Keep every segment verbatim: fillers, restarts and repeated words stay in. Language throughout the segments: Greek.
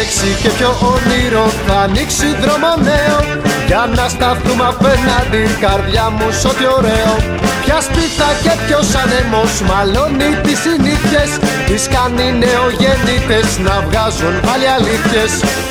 τρέξει και ποιο όνειρο θα ανοίξει δρόμο νέο, για να σταθούμε απέναντι, καρδιά μου, σ' ό,τι ωραίο. Ποια σπίθα και ποιος ανέμος μαλώνει τις συνήθειες, τις κάνει νεογεννήτες να βγάζουν πάλι αλήθειες.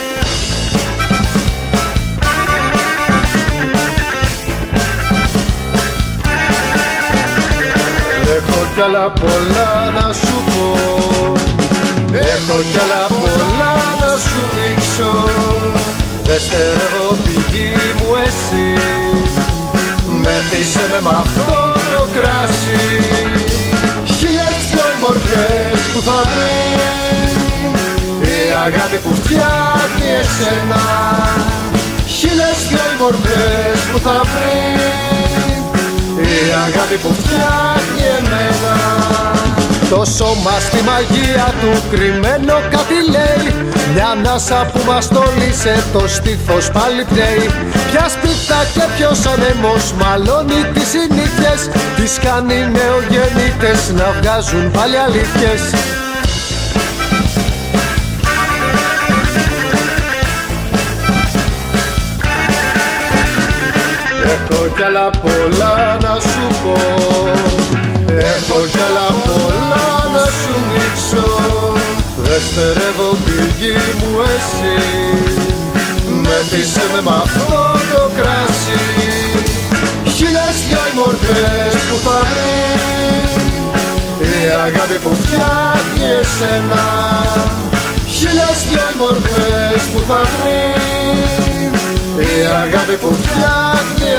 Έχω κι άλλα πολλά να σου πω, έχω κι άλλα πολλά να σου δείξω. Δεν στερεύω πηγή μου εσύ, μεθύσε με μ' αυτό το κράσι. Χίλιες δυο οι μορφές που θα βρει, η αγάπη που φτιάχνει εσένα. Χίλιες δυο οι μορφές που θα βρει, η αγάπη που φτιάχνει εμένα. Το σώμα στη μαγεία του κρυμμένο κάτι λέει, μια ανάσα που μας τόλισε, το στήθος πάλι πνέει. Ποια σπίθα και ποιος ανέμος μαλώνει τις συνήθειες, τις κάνει νεογεννήτες να βγάζουν πάλι αλήθειες. Έχω κι άλλα πολλά να σου πω, έχω κι άλλα πολλά να σου δείξω. Δεν στερεύω πηγή μου εσύ, μεθύσε με μ' αυτό το κράσι. Χίλιες δυο οι μορφές που θα βρει, η αγάπη που φτιάχνει εσένα. Χίλιες δυο οι μορφές που θα βρει, η αγάπη που φτιάχνει